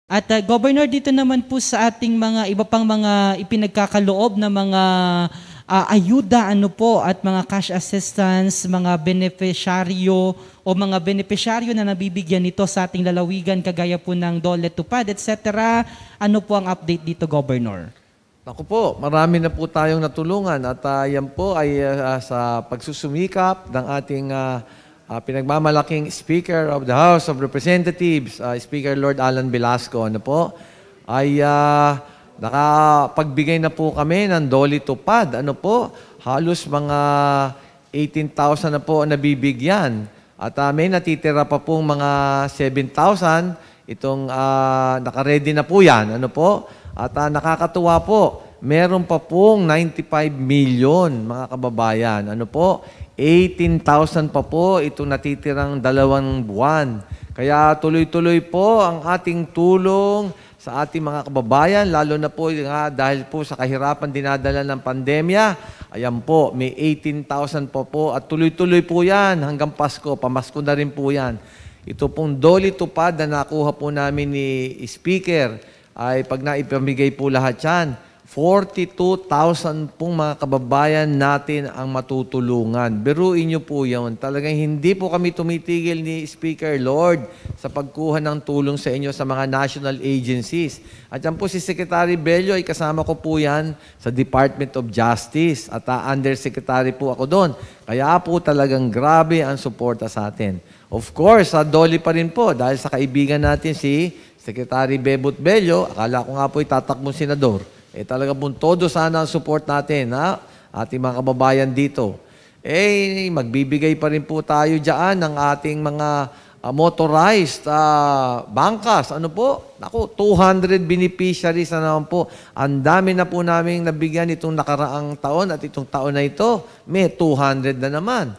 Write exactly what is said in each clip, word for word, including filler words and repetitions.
At uh, Governor, dito naman po sa ating mga iba pang mga ipinagkakaloob na mga uh, ayuda ano po at mga cash assistance, mga beneficiaryo o mga beneficiaryo na nabibigyan nito sa ating lalawigan kagaya po ng Dole Tupad, et cetera. Ano po ang update dito, Governor? Ako po, marami na po tayong natulungan at uh, yan po ay uh, sa pagsusumikap ng ating uh, Uh, pinagmamalaking Speaker of the House of Representatives, uh, Speaker Lord Alan Velasco, ano po, ay uh, nakapagbigay na po kami ng Dole Tupad. Ano po, halos mga eighteen thousand na po ang nabibigyan. At uh, may natitira pa pong mga seven thousand. Itong uh, nakaredy na po yan. Ano po? At uh, nakakatuwa po, meron pa pong ninety-five million mga kababayan. Ano po? eighteen thousand pa po itong natitirang dalawang buwan. Kaya tuloy-tuloy po ang ating tulong sa ating mga kababayan, lalo na po nga dahil po sa kahirapan dinadala ng pandemya. Ayan po, may eighteen thousand pa po at tuloy-tuloy po yan hanggang Pasko. Pamasko na rin po yan. Ito pong Dole Tupad na nakuha po namin ni Speaker ay pag naipamigay po lahat yan, forty-two thousand pong mga kababayan natin ang matutulungan. Biruin niyo po yun. Talagang hindi po kami tumitigil ni Speaker Lord sa pagkuha ng tulong sa inyo sa mga national agencies. At yan po si Secretary Bello ay kasama ko po yan sa Department of Justice. At uh, Undersecretary po ako doon. Kaya po talagang grabe ang suporta sa atin. Of course, sa Dole pa rin po dahil sa kaibigan natin si Secretary Bebot Bello. Akala ko nga po itatakbong senador. Eh talaga pong todo sana ang support natin, ha? Ating mga kababayan dito. Eh, magbibigay pa rin po tayo dyan ng ating mga uh, motorized uh, bangkas. Ano po? Naku, two hundred beneficiaries na naman po. Ang dami na po namin nabigyan itong nakaraang taon at itong taon na ito, may two hundred na naman.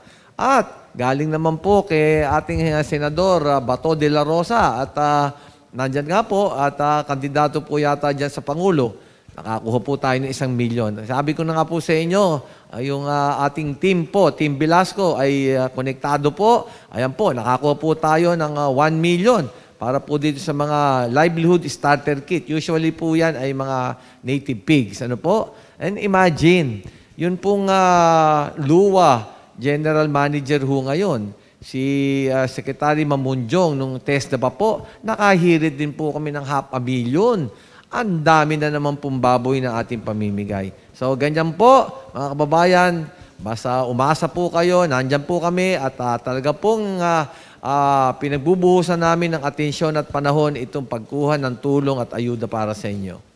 At galing naman po kay ating uh, Senador uh, Bato de la Rosa at uh, nandyan nga po at uh, kandidato po yata dyan sa Pangulo. Nakakuha po tayo ng isang milyon. Sabi ko na nga po sa inyo, uh, yung uh, ating team po, Team Velasco, ay uh, konektado po. Ayan po, nakakuha po tayo ng uh, one million para po dito sa mga livelihood starter kit. Usually po yan ay mga native pigs. Ano po? And imagine, yun pong uh, Luwa General Manager ho ngayon, si uh, Secretary Mamunjong, nung test na pa po, nakahirit din po kami ng half a million. Ang dami na naman pong baboy na ating pamimigay. So, ganyan po, mga kababayan, basta umasa po kayo, nandyan po kami, at uh, talaga pong uh, uh, pinagbubuhusan namin ng atensyon at panahon itong pagkuha ng tulong at ayuda para sa inyo.